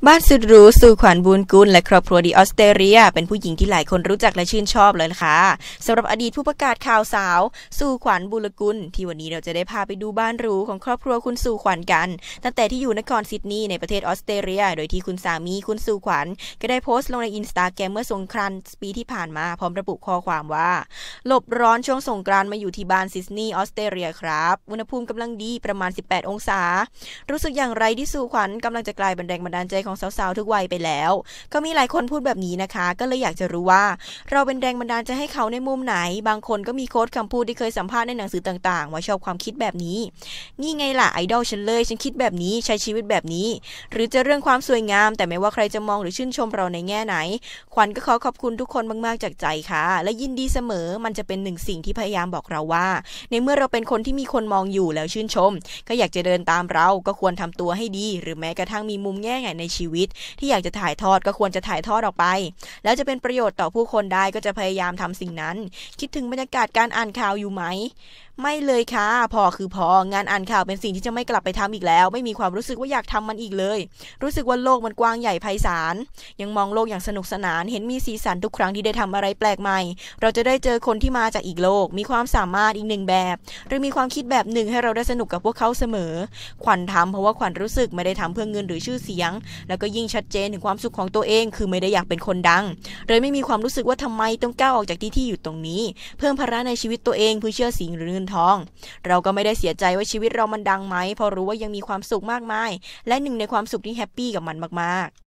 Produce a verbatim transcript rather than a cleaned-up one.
บ้านสุดหรูสู่ขวัญบุญกุลและครอบครัวดีออสเตรเลียเป็นผู้หญิงที่หลายคนรู้จักและชื่นชอบเลยนะคะสำหรับอดีตผู้ประกาศข่าวสาวสู่ขวัญบุญกุลที่วันนี้เราจะได้พาไปดูบ้านหรูของครอบครัวคุณสู่ขวัญกันตั้งแต่ที่อยู่นครซิดนีย์ในประเทศออสเตรเลียโดยที่คุณสามีคุณสู่ขวัญก็ได้โพสต์ลงในอินสตาแกรมเมื่อสงกรานต์ปีที่ผ่านมาพร้อมระบุข้อความว่าหลบร้อนช่วงสงกรานต์มาอยู่ที่บ้านซิดนีย์ออสเตรเลียครับอุณหภูมิกำลังดีประมาณสิบแปดองศารู้สึกอย่างไรที่สู่ขวัญกำลังจะกลายเป็นแรงบันดาลใจของสาวๆทุกวัยไปแล้วก็มีหลายคนพูดแบบนี้นะคะก็เลยอยากจะรู้ว่าเราเป็นแรงบันดาลใจให้เขาในมุมไหนบางคนก็มีโค้ดคำพูดที่เคยสัมภาษณ์ในหนังสือต่างๆว่าชอบความคิดแบบนี้นี่ไงล่ะไอดอลฉันเลยฉันคิดแบบนี้ใช้ชีวิตแบบนี้หรือจะเรื่องความสวยงามแต่ไม่ว่าใครจะมองหรือชื่นชมเราในแง่ไหนขวัญก็ขอขอบคุณทุกคนมากๆจากใจค่ะและยินดีเสมอมันจะเป็นหนึ่งสิ่งที่พยายามบอกเราว่าในเมื่อเราเป็นคนที่มีคนมองอยู่แล้วชื่นชมก็อยากจะเดินตามเราก็ควรทำตัวให้ดีหรือแม้กระทั่งมีมุมแง่ไหนในชีวิตที่อยากจะถ่ายทอดก็ควรจะถ่ายทอดออกไปแล้วจะเป็นประโยชน์ต่อผู้คนได้ก็จะพยายามทำสิ่งนั้นคิดถึงบรรยากาศการอ่านข่าวอยู่ไหมไม่เลยค่ะพอคือพองานอ่านข่าวเป็นสิ่งที่จะไม่กลับไปทำอีกแล้วไม่มีความรู้สึกว่าอยากทำมันอีกเลยรู้สึกว่าโลกมันกว้างใหญ่ไพศาลยังมองโลกอย่างสนุกสนานเห็นมีสีสันทุกครั้งที่ได้ทำอะไรแปลกใหม่เราจะได้เจอคนที่มาจากอีกโลกมีความสามารถอีกหนึ่งแบบหรือมีความคิดแบบหนึ่งให้เราได้สนุกกับพวกเขาเสมอขวัญทำเพราะว่าขวัญรู้สึกไม่ได้ทำเพื่อเงินหรือชื่อเสียงแล้วก็ยิ่งชัดเจนถึงความสุขของตัวเองคือไม่ได้อยากเป็นคนดังเลยไม่มีความรู้สึกว่าทำไมต้องก้าวออกจากที่ที่อยู่ตรงนี้เพิ่มภาระในชีวิตตัวเองเพื่อเชื่อสิ่งหรือเงินทองเราก็ไม่ได้เสียใจว่าชีวิตเรามันดังไหมเพราะรู้ว่ายังมีความสุขมากมายและหนึ่งในความสุขที่แฮปปี้กับมันมากๆ